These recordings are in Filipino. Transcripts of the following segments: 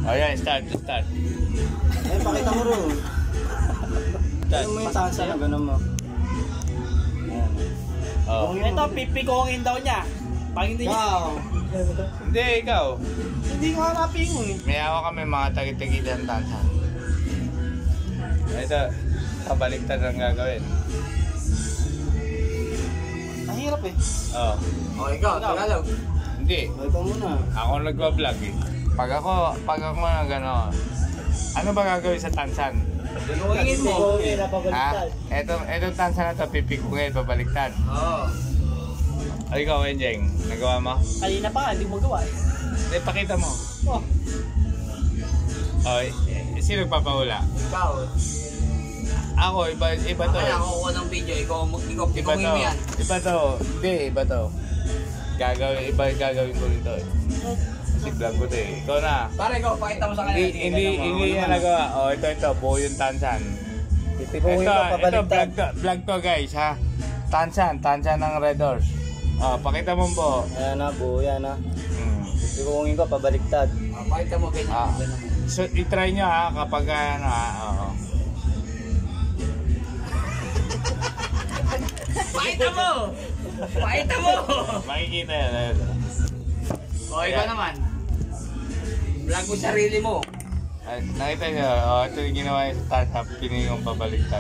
Oh yan, start. Eh, pakita mo rin. Ano mo yung tansa na gano'n mo? Ayan. Oh. Ito, pipikongin daw niya. Pag hindi niya. Hindi, ikaw. Hindi ko hanapin mo eh. May awa kami mga tagit-tagilan tansa. Ito, kabaliktad ang gagawin. Mahirap eh. Oh. Oh, ikaw, Tagalog. Hindi. Ikaw muna. Ako nagwa-vlog eh. Pag ako gano'n, ano ba gagawin sa tansan? Pinukingin mo. Ha? Etong tansan na to, pipikungin, babaliktad. Oo. O ikaw, Enjeng, nagawa mo? Kanina pa, hindi mo magawa eh. Hindi, pakita mo. Oh. O, sino nagpapahula? Ikaw. Ako, iba to. Kaya ako ng video, ikaw Iba pinukingin to. mo yan. Iba to. Hindi, iba to. Gagawin ko rito eh. Si vlog ko to eh. Ikaw na. Pare, ikaw, pakita mo sa kanila. Hindi niya nagawa. O, ito, buo yung tansan. Pipikuhin ko, Ito, pabaliktad. vlog to guys ha. Tansan ng Red Horse. O, pakita mo po. Ayan na, buo yan na. Pipikuhin ko, pabaliktad. Pakita mo, ganyan. So, itry nyo ha kapag ano ha. Oo. Pakita mo! Pakita mo! Makikita yan. O, ikaw naman. Vlog mo sarili mo. Ay, nakita nyo, ito yung ginawa yung sa taas, pining yung pabaliktad.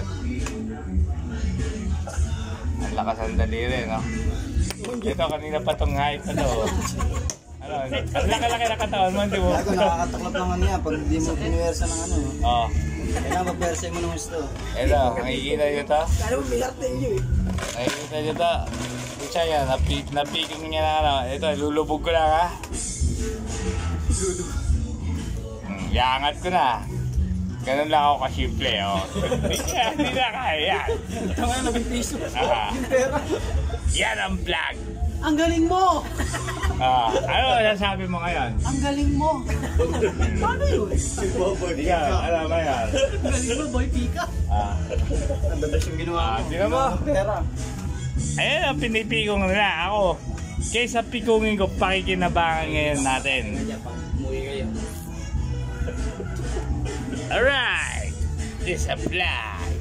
Ang lakas ang daliri, no? Ito, kanina pa itong hype na to. Ano, ang laki-laki na katawan mo, di mo? Ako, nakakataklap naman niya pag hindi mo piniwersa ng ano. Oo. Kailangan mapwersa mo ng gusto. Ito, makikita nyo ito? Kaya mo bigat na inyo eh. Nakikita nyo ito? Isa yan, napiking niya na ano. Ito, lulubog ko lang ha. Iangat ko na. Ganun lang ako kasimple, oh. Hindi na kaya. Tama na, nag-piso. Yan ang vlog. Ang galing mo! Ano sasabi mo ngayon? Ang galing mo! Paano yun? Ikaw, alam mo yan. Ang galing mo, boy Pika. Ang dadas yung ginawa mo. Tingnan mo. Pera. Ayun ang pinipikong na ako. Kaysa pikungin ko, pakikinabangan ngayon natin. Umuwi kayo. Alright! This is a vlog.